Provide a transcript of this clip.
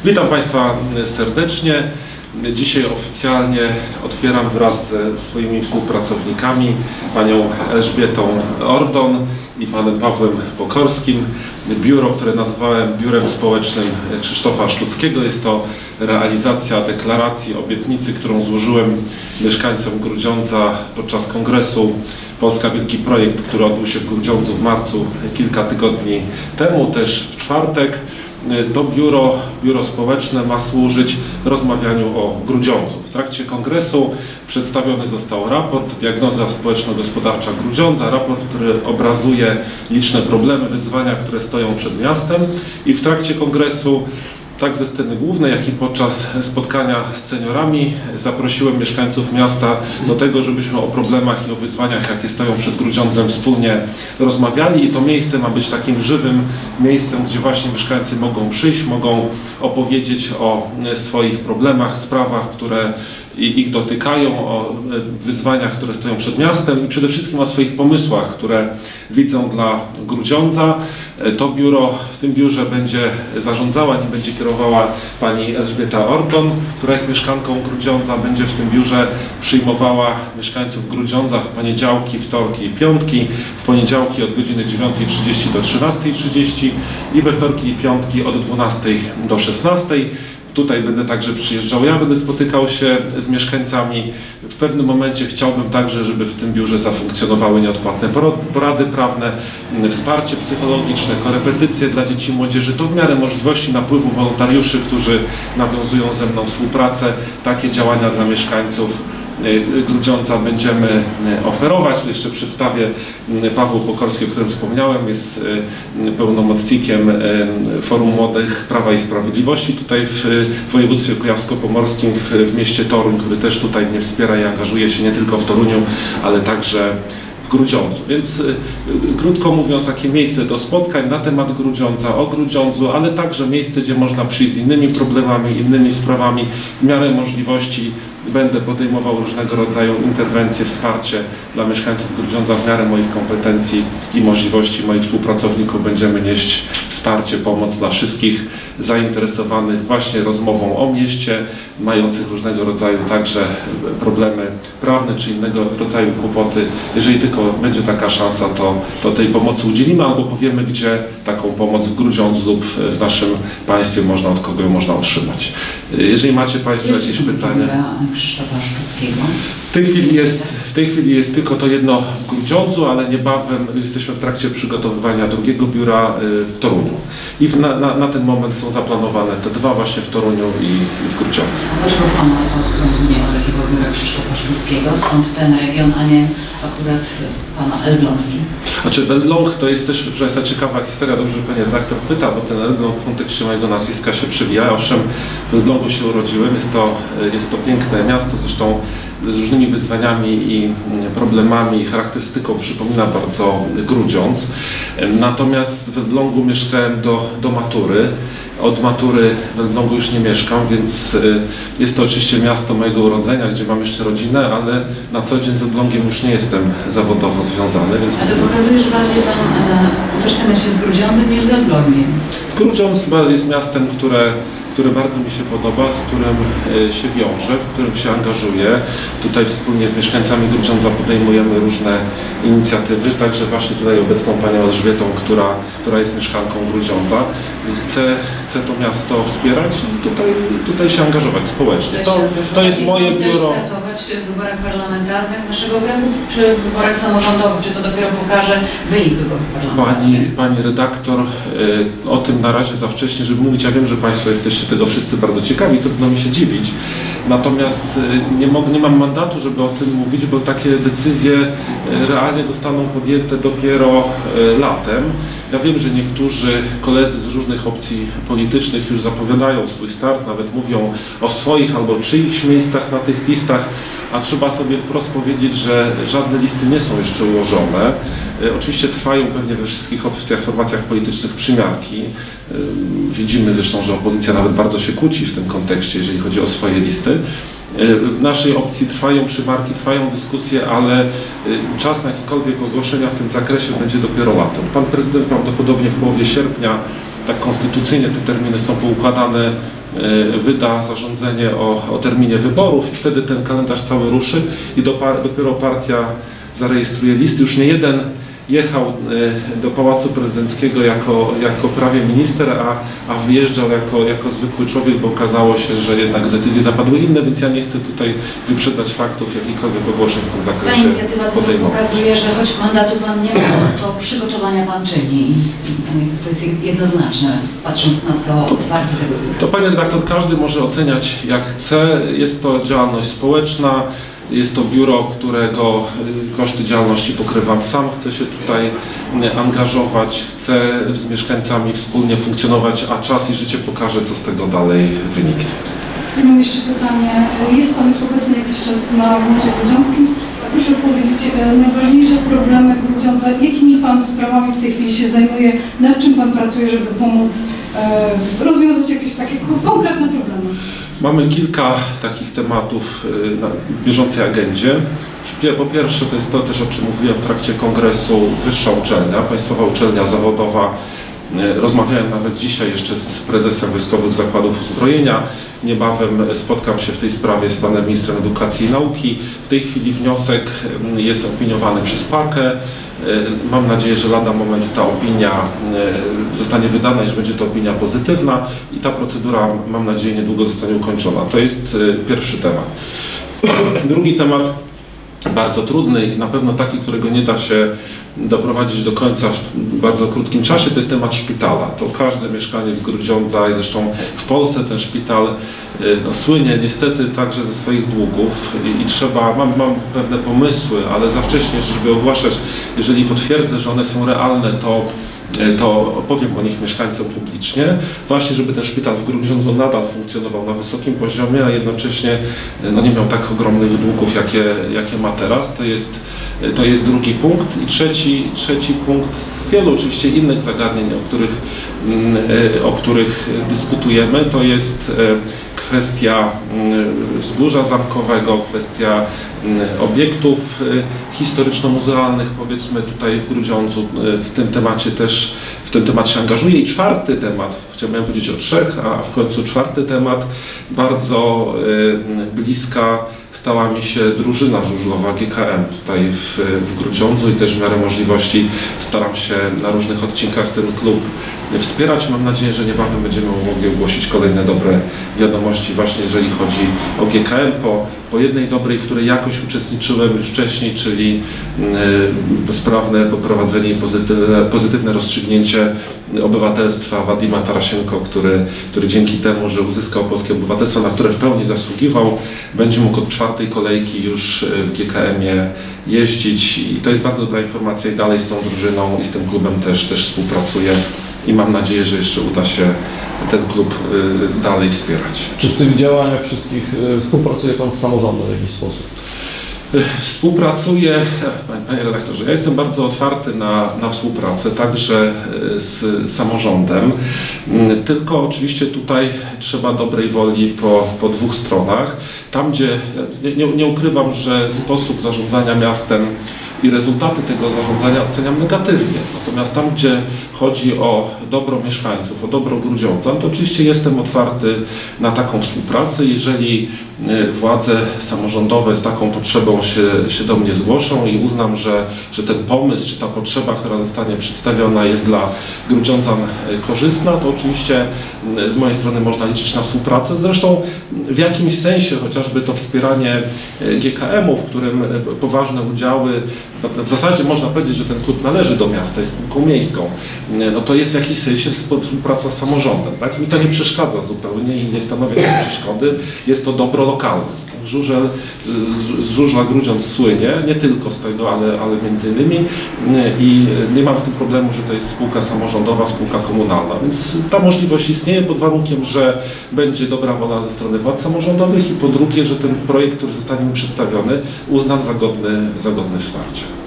Witam Państwa serdecznie. Dzisiaj oficjalnie otwieram wraz ze swoimi współpracownikami, panią Elżbietą Ordon i panem Pawłem Pokorskim, biuro, które nazwałem Biurem Społecznym Krzysztofa Sztuckiego. Jest to realizacja deklaracji, obietnicy, którą złożyłem mieszkańcom Grudziądza podczas kongresu Polska Wielki Projekt, który odbył się w Grudziądzu w marcu kilka tygodni temu, też w czwartek. To biuro społeczne ma służyć rozmawianiu o Grudziądzu. W trakcie kongresu przedstawiony został raport Diagnoza społeczno-gospodarcza Grudziądza, raport, który obrazuje liczne problemy, wyzwania, które stoją przed miastem, i w trakcie kongresu, tak ze sceny głównej, jak i podczas spotkania z seniorami, zaprosiłem mieszkańców miasta do tego, żebyśmy o problemach i o wyzwaniach, jakie stoją przed Grudziądzem, wspólnie rozmawiali, i to miejsce ma być takim żywym miejscem, gdzie właśnie mieszkańcy mogą przyjść, mogą opowiedzieć o swoich problemach, sprawach, które ich dotykają, o wyzwaniach, które stoją przed miastem, i przede wszystkim o swoich pomysłach, które widzą dla Grudziądza. To biuro, w tym biurze będzie zarządzała, nim będzie kierowała pani Elżbieta Ordon, która jest mieszkanką Grudziądza. Będzie w tym biurze przyjmowała mieszkańców Grudziądza w poniedziałki, wtorki i piątki. W poniedziałki od godziny 9:30 do 13:30 i we wtorki i piątki od 12 do 16. Tutaj będę także przyjeżdżał, ja będę spotykał się z mieszkańcami. W pewnym momencie chciałbym także, żeby w tym biurze zafunkcjonowały nieodpłatne porady prawne, wsparcie psychologiczne, korepetycje dla dzieci i młodzieży. To w miarę możliwości napływu wolontariuszy, którzy nawiązują ze mną współpracę. Takie działania dla mieszkańców Grudziądza będziemy oferować. Tu jeszcze przedstawię Pawła Pokorskiego, o którym wspomniałem. Jest pełnomocnikiem Forum Młodych Prawa i Sprawiedliwości tutaj w województwie kujawsko-pomorskim, w mieście Toruń, który też tutaj mnie wspiera i angażuje się nie tylko w Toruniu, ale także w Grudziądzu. Więc krótko mówiąc, takie miejsce do spotkań na temat Grudziądza, o Grudziądzu, ale także miejsce, gdzie można przyjść z innymi problemami, innymi sprawami. W miarę możliwości będę podejmował różnego rodzaju interwencje, wsparcie dla mieszkańców Grudziądza. W miarę moich kompetencji i możliwości moich współpracowników będziemy nieść wsparcie, pomoc dla wszystkich zainteresowanych właśnie rozmową o mieście, mających różnego rodzaju także problemy prawne czy innego rodzaju kłopoty. Jeżeli tylko będzie taka szansa, to tej pomocy udzielimy, albo powiemy, gdzie taką pomoc w Grudziądzu lub w naszym państwie można, od kogo ją można otrzymać. Jeżeli macie Państwo jakieś pytania. Krzysztofa Sztuckiego. W tej chwili jest tylko to jedno w Grudziądzu, ale niebawem jesteśmy w trakcie przygotowywania drugiego biura w Toruniu. I na ten moment są zaplanowane te dwa właśnie w Toruniu i w Grudziądzu. A dlaczego Pan nie ma takiego biura Krzysztofa Sztuckiego? Skąd ten region, a nie akurat Pana Elbląski? Znaczy Elbląg to jest też, proszę Państwa, ciekawa historia. Dobrze, że Pani redaktor pyta, bo ten Elbląg w kontekście mojego nazwiska się przewija. Owszem, w Elblągu się urodziłem. Jest to piękne miasto, zresztą z różnymi wyzwaniami i problemami i charakterystyką przypomina bardzo Grudziądz. Natomiast w Elblągu mieszkałem do matury. Od matury w Elblągu już nie mieszkam, więc jest to oczywiście miasto mojego urodzenia, gdzie mam jeszcze rodzinę, ale na co dzień z Elblągiem już nie jestem zawodowo związany. Więc... A to pokazuje, że bardziej Pan utożsamia się z Grudziądzem niż z Elblągiem. Grudziądz jest miastem, które bardzo mi się podoba, z którym się wiążę, w którym się angażuję. Tutaj wspólnie z mieszkańcami Grudziądza podejmujemy różne inicjatywy, także właśnie tutaj obecną panią Elżbietą, która jest mieszkanką Grudziądza. Chcę to miasto wspierać i tutaj się angażować społecznie. To jest moje biuro. Startować w wyborach parlamentarnych z naszego okręgu, czy w wyborach samorządowych? Czy to dopiero pokaże wynik wyborów parlamentarnych? Pani redaktor, o tym na razie za wcześnie, żeby mówić. Ja wiem, że Państwo jesteście tego wszyscy bardzo ciekawi, trudno mi się dziwić. Natomiast nie mam mandatu, żeby o tym mówić, bo takie decyzje realnie zostaną podjęte dopiero latem. Ja wiem, że niektórzy koledzy z różnych opcji politycznych już zapowiadają swój start, nawet mówią o swoich albo czyichś miejscach na tych listach, a trzeba sobie wprost powiedzieć, że żadne listy nie są jeszcze ułożone. Oczywiście trwają pewnie we wszystkich opcjach, formacjach politycznych przymiarki. Widzimy zresztą, że opozycja nawet bardzo się kłóci w tym kontekście, jeżeli chodzi o swoje listy. W naszej opcji trwają przymarki, trwają dyskusje, ale czas na jakiekolwiek ogłoszenia w tym zakresie będzie dopiero latem. Pan prezydent prawdopodobnie w połowie sierpnia, tak konstytucyjnie te terminy są poukładane, wyda zarządzenie o terminie wyborów i wtedy ten kalendarz cały ruszy i dopiero partia zarejestruje listy. Już nie jeden jechał do Pałacu Prezydenckiego jako prawie minister, a wyjeżdżał jako zwykły człowiek, bo okazało się, że jednak decyzje zapadły inne, więc ja nie chcę tutaj wyprzedzać faktów, jakichkolwiek ogłoszeń w tym zakresie Ta inicjatywa pokazuje, że choć mandatu Pan nie ma, to przygotowania Pan czyni. To jest jednoznaczne, patrząc na to otwarcie tego biura. To, Pani redaktor, każdy może oceniać jak chce. Jest to działalność społeczna. Jest to biuro, którego koszty działalności pokrywam sam. Chcę się tutaj angażować, chcę z mieszkańcami wspólnie funkcjonować, a czas i życie pokaże, co z tego dalej wyniknie. Ja mam jeszcze pytanie. Jest Pan już obecny jakiś czas na gruncie grudziąckim. Proszę powiedzieć, najważniejsze problemy Grudziądza, jakimi Pan sprawami w tej chwili się zajmuje, nad czym Pan pracuje, żeby pomóc rozwiązać jakieś takie konkretne problemy? Mamy kilka takich tematów na bieżącej agendzie. Po pierwsze, to jest to też, o czym mówiłem w trakcie kongresu, wyższa uczelnia, Państwowa Uczelnia Zawodowa. Rozmawiałem nawet dzisiaj jeszcze z prezesem Wojskowych Zakładów Uzbrojenia. Niebawem spotkam się w tej sprawie z panem ministrem edukacji i nauki. W tej chwili wniosek jest opiniowany przez PAKE. Mam nadzieję, że lada moment ta opinia zostanie wydana i że będzie to opinia pozytywna i ta procedura, mam nadzieję, niedługo zostanie ukończona. To jest pierwszy temat. Drugi temat, bardzo trudny i na pewno taki, którego nie da się doprowadzić do końca w bardzo krótkim czasie, to jest temat szpitala. To każdy mieszkaniec Grudziądza i zresztą w Polsce ten szpital słynie niestety także ze swoich długów i trzeba, mam pewne pomysły, ale za wcześnie, żeby ogłaszać, jeżeli potwierdzę, że one są realne, to opowiem o nich mieszkańcom publicznie, właśnie żeby ten szpital w Grudziądzu nadal funkcjonował na wysokim poziomie, a jednocześnie nie miał tak ogromnych długów, jakie ma teraz. To jest drugi punkt. I trzeci punkt z wielu oczywiście innych zagadnień, o których dyskutujemy, to jest kwestia wzgórza zamkowego, kwestia obiektów historyczno-muzealnych, powiedzmy tutaj w Grudziądzu. W tym temacie się angażuję. I czwarty temat, chciałbym powiedzieć o trzech, a w końcu czwarty temat, bardzo bliska stała mi się drużyna żużlowa GKM tutaj w Grudziądzu i też w miarę możliwości staram się na różnych odcinkach ten klub wspierać. Mam nadzieję, że niebawem będziemy mogli ogłosić kolejne dobre wiadomości właśnie jeżeli chodzi o GKM po jednej dobrej, w której jakoś uczestniczyłem już wcześniej, czyli sprawne poprowadzenie i pozytywne rozstrzygnięcie obywatelstwa Wadima Tarasienko, który dzięki temu, że uzyskał polskie obywatelstwo, na które w pełni zasługiwał, będzie mógł od czwartej kolejki już w GKM-ie jeździć i to jest bardzo dobra informacja i dalej z tą drużyną i z tym klubem też współpracuję i mam nadzieję, że jeszcze uda się ten klub dalej wspierać. Czy w tych działaniach wszystkich współpracuje Pan z samorządem w jakiś sposób? Współpracuję, panie redaktorze, ja jestem bardzo otwarty na współpracę, także z samorządem, tylko oczywiście tutaj trzeba dobrej woli po dwóch stronach. Tam, gdzie nie ukrywam, że sposób zarządzania miastem i rezultaty tego zarządzania oceniam negatywnie. Natomiast tam, gdzie chodzi o dobro mieszkańców, o dobro Grudziądza, to oczywiście jestem otwarty na taką współpracę. Jeżeli władze samorządowe z taką potrzebą się do mnie zgłoszą i uznam, że ten pomysł, czy ta potrzeba, która zostanie przedstawiona, jest dla Grudziądzan korzystna, to oczywiście z mojej strony można liczyć na współpracę. Zresztą w jakimś sensie chociażby to wspieranie GKM-u, w którym poważne udziały, w zasadzie można powiedzieć, że ten klub należy do miasta, jest spółką miejską, no to jest w jakiś sensie współpraca z samorządem, tak? I mi to nie przeszkadza zupełnie i nie stanowi tej przeszkody, jest to dobro lokalne. Z żużla Grudziądz słynie, nie tylko z tego, ale między innymi i nie mam z tym problemu, że to jest spółka samorządowa, spółka komunalna, więc ta możliwość istnieje pod warunkiem, że będzie dobra wola ze strony władz samorządowych i po drugie, że ten projekt, który zostanie mi przedstawiony, uznam za godny wsparcia.